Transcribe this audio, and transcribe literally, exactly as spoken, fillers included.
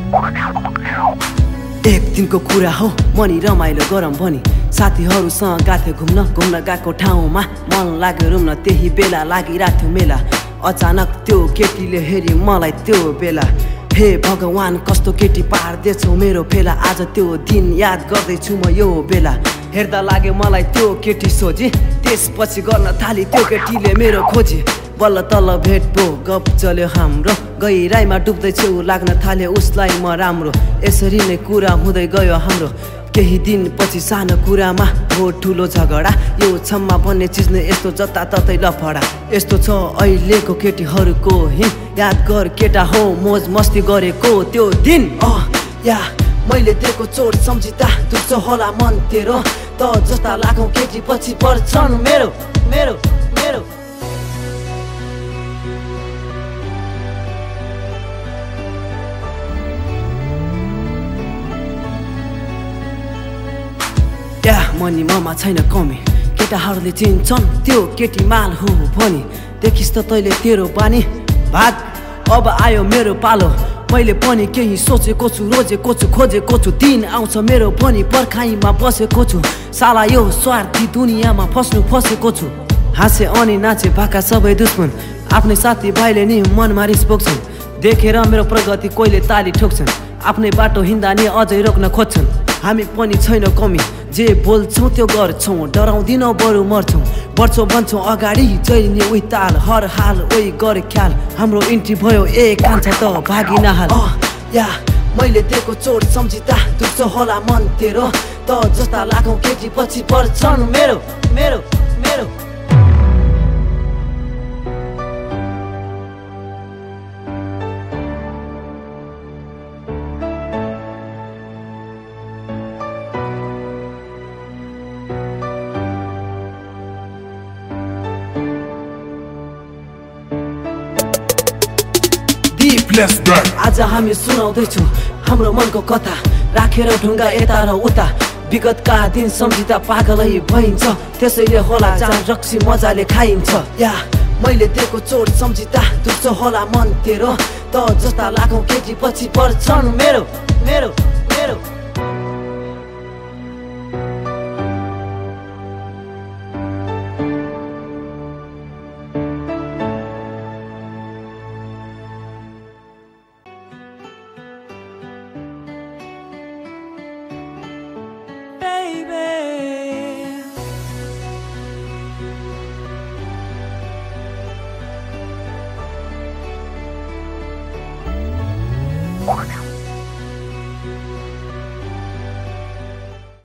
एक दिनको कुरा हो मनी रमाइलो गरम पनि साथीहरूसँग गाथे घुम्न घुम्न गएको ठाउँमा मन लाग्यो रुम्न त्यही बेला लागिरहेको मेला अचानक त्यो केटीले हेरी मलाई त्यो बेला हे भगवान कस्तो केटी पार्दैछौ मेरो फेला आज त्यो दिन याद गर्दैछु म यो बेला हेर्दा लाग्यो मलाई त्यो केटी सोझी त्यसपछि गर्न थाली त्यो केटीले मेरो खोजी बल्ल तल्ल भेट पो गप चल्यो हाम्रो गहिराइमा डुब्दै छेउ लाग्न थाल्यो उसलाई म राम्रो यसरी नै कुरा हुँदै गयो हाम्रो केही दिन पछि सानो कुरामा हो ठुलो झगडा यो क्षमा भन्ने चिज नै यस्तो जताततै लफडा यस्तो छ अहिलेको केटीहरूको हिन याद गर केटा हो मोज मस्ती गरेको त्यो दिन अ या मैले दिएको चोट सम्झिँदा दुख्छ होला मन तेरो त जस्ता लाखौँ केटी पछि पर्छन् मेरो मेरो मेरो या मनी ममा छैन कमी केटाहरूले चिन्छन् त्यो केटी माल हो भनी देखिस् त तैले तेरो बानी भाग अब आयो मेरो पालो मैले पनि केही सोचेको छु रोजेको छु खोजेको छु दिन आउँछ मेरो पनि पर्खाइमा बसेको छु साला यो स्वार्थी दुनियाँमा फस्नु फसेको छु हाँसे अनि नाचे भाका सबै दुश्मन आफ्नै साथी भाइले नि मनमा रिस पोख्छन् देखेर मेरो प्रगति कोहीले ताली ठोक्छन् आफ्नै बाटो हिँड्दा नि अझै रोक्न खोज्छन् हामी पनि छैन कमी जे बोल्छौँ त्यो गर्छौँ डराउँदिनौँ बरु मर्छौँ बढ्छौँ भन्छौँ अगाडि जहिले उही ताल हर हाल उही गरे ख्याल हाम्रो इन्ट्री भयो ए कान्छा त भागी नहाल या मैले दिएको चोट सम्झिँदा दुख्छ होला मन तेरो त जस्ता लाखौँ केटी पछि पर्छन् मेरो मेरो मेरो आज हामी सुनाउँदैछौँ हाम्रो मनको कथा राखेर ढुङ्गा यता र उता विगतका दिन सम्झिँदा पागलै भइन्छ त्यसैले होला जान रक्सी मजाले खाइन्छ या मैले दिएको चोट सम्झिँदा दुख्छ होला मन तेरो त जस्ता लाखौँ केटी पछि पर्छन् मेरो मेरो मेरो